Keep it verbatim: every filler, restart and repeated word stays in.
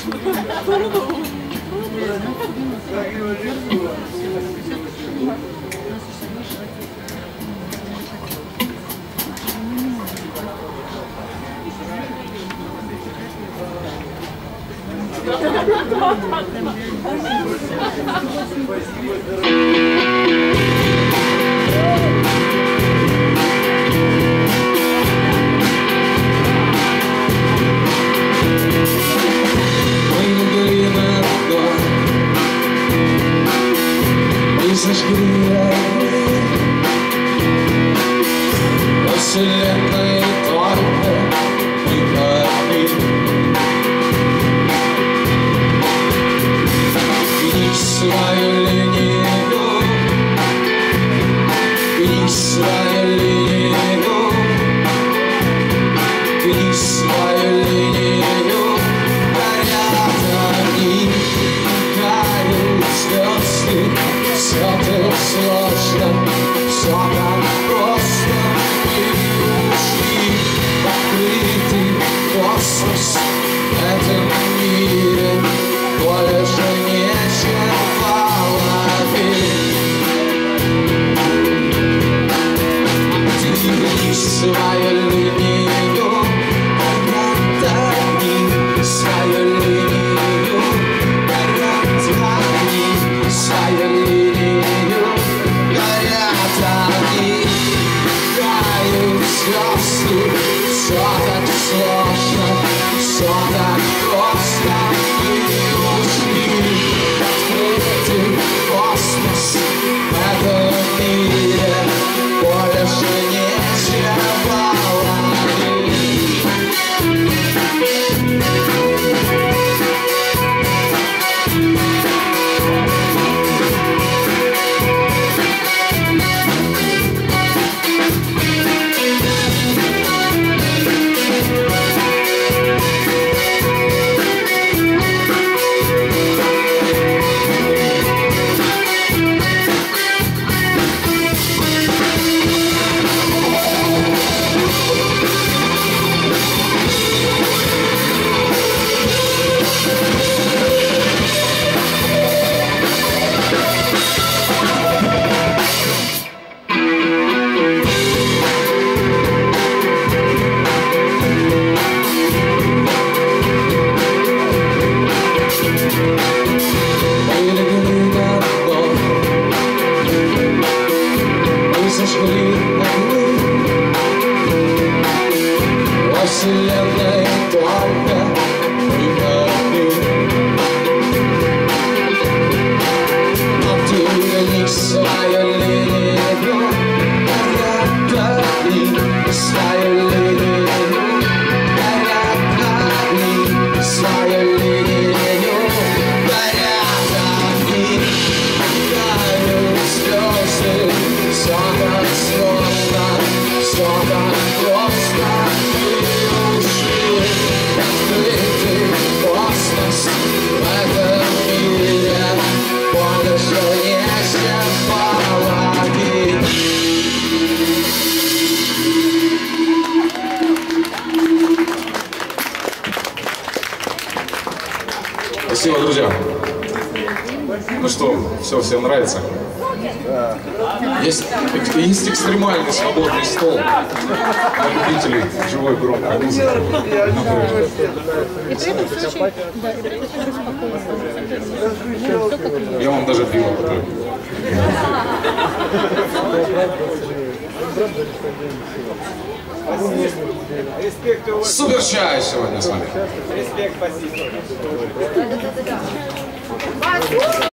Вселенной только не одни. Гни свою линию, гни свою линию, гни свою линию. Горят они, горят звезды. Все так сложно, все так просто. Открытый космос в этом мире больше нечего ловить. Активни свою линию, отдохни свою линию, отдохни свою линию. Горят они, тают звезды. Все так сложно, все так просто. Мы ушли в открытый космос в этом мире больше нечего ловить. Вселенной только мы одни. Отдохни свою линию, отдохни свою линию, отдохни свою линию. Горят огни, горят звезды. Все так сложно, все так просто. Открытый космос в этом мире больше нечего ловить. Спасибо, друзья. Ну что, все, всем нравится? Да. Есть, есть экстремальный свободный стол для любителей живой громкой музыки. Я вам даже пиво куплю. Супер чай сегодня с вами. Респект, спасибо.